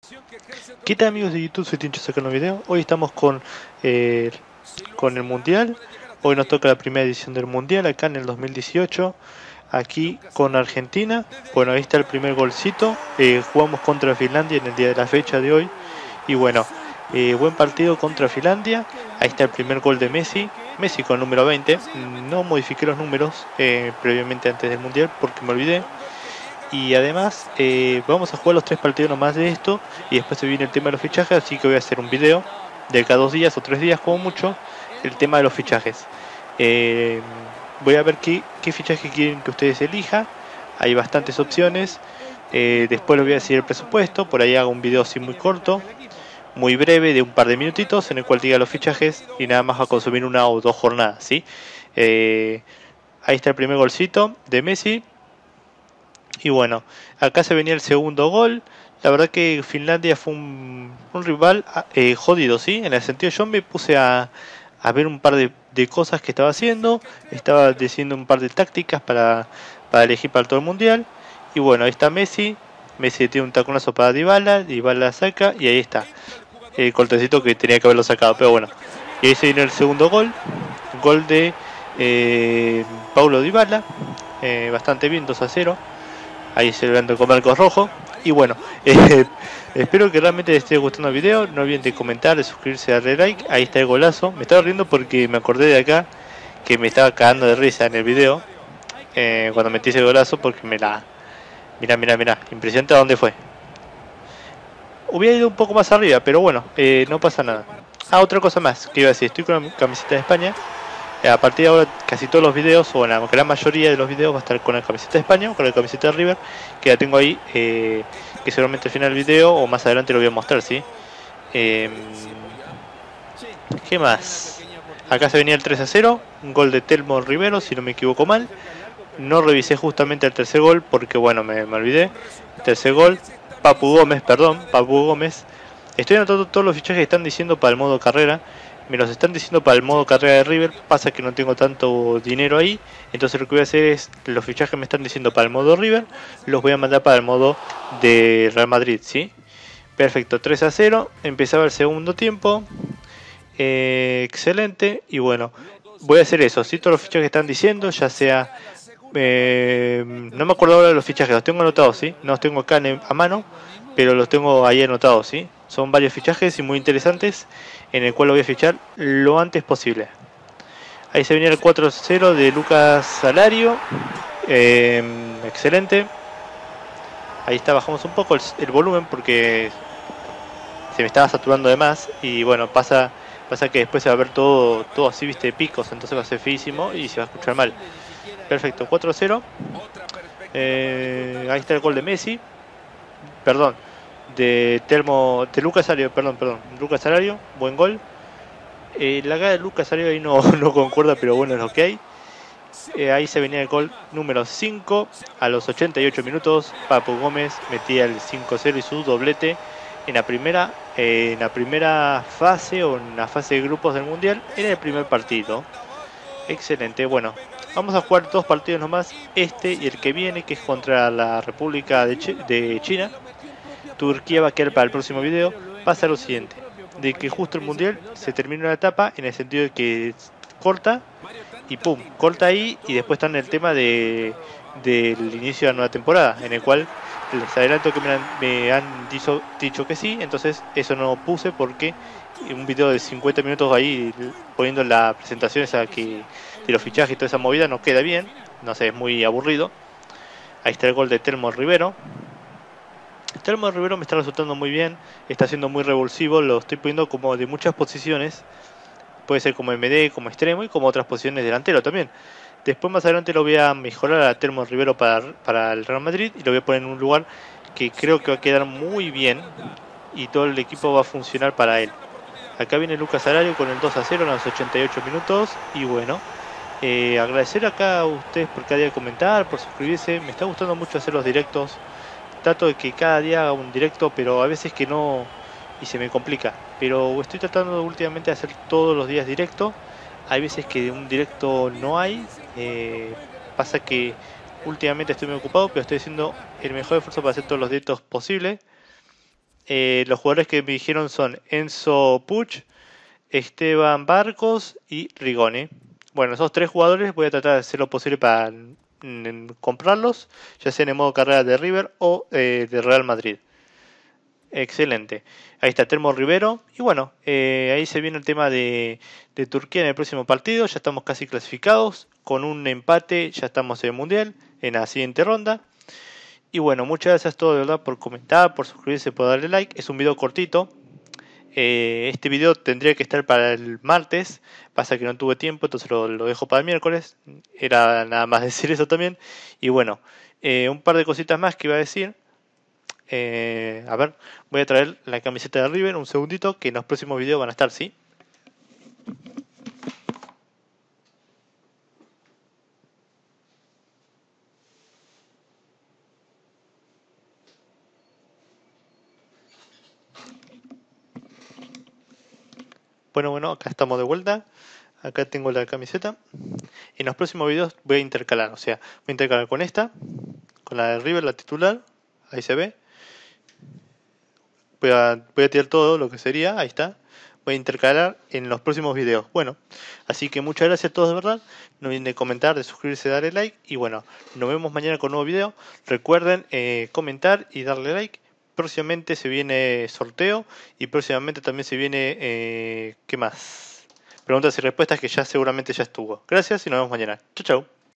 ¿Qué tal, amigos de YouTube? Soy Tincho sacando un video. Hoy estamos con el Mundial. Hoy nos toca la primera edición del Mundial acá en el 2018. Aquí con Argentina. Bueno, ahí está el primer golcito. Jugamos contra Finlandia en el día de la fecha de hoy. Y bueno, buen partido contra Finlandia. Ahí está el primer gol de Messi. Messi con el número 20. No modifiqué los números previamente antes del Mundial porque me olvidé. Y además vamos a jugar los 3 partidos nomás de esto. Y después se viene el tema de los fichajes. Así que voy a hacer un video de cada 2 días o 3 días como mucho. El tema de los fichajes. Voy a ver qué fichaje quieren que ustedes elijan. Hay bastantes opciones. Después les voy a decir el presupuesto. Por ahí hago un video así muy corto, muy breve, de un par de minutitos, en el cual diga los fichajes. Y nada más va a consumir 1 o 2 jornadas, ¿sí? Ahí está el primer golcito de Messi. Y bueno, acá se venía el segundo gol. La verdad que Finlandia fue un rival jodido, ¿sí? En el sentido, yo me puse a ver un par de cosas que estaba haciendo. Estaba diciendo un par de tácticas para elegir para todo el mundial. Y bueno, ahí está Messi. Messi tiene un taconazo para Dybala. Dybala saca y ahí está. El cortecito que tenía que haberlo sacado, pero bueno. Y ahí se viene el segundo gol. Gol de Paulo Dybala. Bastante bien, 2-0. Ahí celebrando con Marcos Rojo. Y bueno, espero que realmente les esté gustando el video. No olviden de comentar, de suscribirse, darle like. Ahí está el golazo. Me estaba riendo porque me acordé de acá que me estaba cagando de risa en el video cuando metí ese golazo, porque mirá. Impresionante a dónde fue. Hubiera ido un poco más arriba, pero bueno, no pasa nada. Ah, otra cosa más que iba a decir. Estoy con la camiseta de España. A partir de ahora casi todos los videos, o la gran mayoría de los videos, va a estar con la camiseta de España o con la camiseta de River, que la tengo ahí, que seguramente al final del video o más adelante lo voy a mostrar, ¿sí? ¿Qué más? Acá se venía el 3-0, un gol de Telmo Rivero, si no me equivoco mal. No revisé justamente el tercer gol porque bueno, me olvidé. El tercer gol, Papu Gómez. Estoy anotando todos los fichajes que están diciendo para el modo carrera. Me los están diciendo para el modo carrera de River. Pasa que no tengo tanto dinero ahí. Entonces lo que voy a hacer es, los fichajes que me están diciendo para el modo River, los voy a mandar para el modo de Real Madrid, ¿sí? Perfecto, 3-0. Empezaba el segundo tiempo. Excelente. Y bueno, voy a hacer eso, ¿sí? Todos los fichajes que están diciendo, ya sea... no me acuerdo ahora de los fichajes, los tengo anotados, ¿sí? No los tengo acá a mano, pero los tengo ahí anotados, ¿sí? Son varios fichajes y muy interesantes, en el cual lo voy a fichar lo antes posible. Ahí se venía el 4-0 de Lucas Salario. Excelente. Ahí está, bajamos un poco el volumen porque se me estaba saturando de más. Y bueno, pasa que después se va a ver todo así, viste, picos, entonces va a ser feísimo y se va a escuchar mal. Perfecto, 4-0. Ahí está el gol de Messi. Perdón, de Lucas Salario, Lucas Salario, buen gol. La cara de Lucas Salario ahí no concuerda, pero bueno, es lo que hay. Ahí se venía el gol número 5 a los 88 minutos. Papu Gómez metía el 5-0 y su doblete en la primera fase, o en la fase de grupos del Mundial, en el primer partido. Excelente, bueno, vamos a jugar 2 partidos nomás, este y el que viene, que es contra la República de China. Turquía va a quedar para el próximo video. Pasa lo siguiente, de que justo el Mundial se termina una etapa, en el sentido de que corta y pum, corta ahí, y después está en el tema del inicio de la nueva temporada, en el cual les adelanto que me han dicho que sí. Entonces eso no puse porque un video de 50 minutos ahí poniendo la presentación esa de los fichajes y toda esa movida no queda bien, no sé, es muy aburrido. Ahí está el gol de Telmo Rivero. Telmo Rivero me está resultando muy bien, está siendo muy revulsivo, lo estoy poniendo como de muchas posiciones. Puede ser como MD, como extremo y como otras posiciones delantero también. Después más adelante lo voy a mejorar a Telmo Rivero para el Real Madrid y lo voy a poner en un lugar que creo que va a quedar muy bien y todo el equipo va a funcionar para él. Acá viene Lucas Salario con el 2-0 en los 88 minutos. Y bueno, agradecer acá a ustedes por cada día comentar, por suscribirse. Me está gustando mucho hacer los directos. Trato de que cada día haga un directo, pero a veces que no y se me complica. Pero estoy tratando últimamente de hacer todos los días directo. Hay veces que un directo no hay. Pasa que últimamente estoy muy ocupado, pero estoy haciendo el mejor esfuerzo para hacer todos los directos posibles. Los jugadores que me dijeron son Enzo Puch, Esteban Barcos y Rigoni. Bueno, esos 3 jugadores voy a tratar de hacer lo posible para comprarlos, ya sea en el modo carrera de River o de Real Madrid. Excelente. Ahí está Telmo Rivero. Y bueno, ahí se viene el tema de Turquía en el próximo partido. Ya estamos casi clasificados. Con un empate ya estamos en el Mundial, en la siguiente ronda. Y bueno, muchas gracias a todos de verdad por comentar, por suscribirse, por darle like. Es un video cortito. Este video tendría que estar para el martes. Pasa que no tuve tiempo, entonces lo dejo para el miércoles. Era nada más decir eso también. Y bueno, un par de cositas más que iba a decir. A ver, voy a traer la camiseta de River un segundito, que en los próximos videos van a estar, ¿sí? Bueno, acá estamos de vuelta. Acá tengo la camiseta. En los próximos videos voy a intercalar, o sea, voy a intercalar con esta, con la de River, la titular, ahí se ve. Voy a tirar todo lo que sería, ahí está. Voy a intercalar en los próximos videos. Bueno, así que muchas gracias a todos de verdad. No olviden de comentar, de suscribirse, darle like. Y bueno, nos vemos mañana con un nuevo video. Recuerden comentar y darle like. Próximamente se viene sorteo y próximamente también se viene... ¿qué más? Preguntas y respuestas que ya seguramente ya estuvo. Gracias y nos vemos mañana. Chau, chau.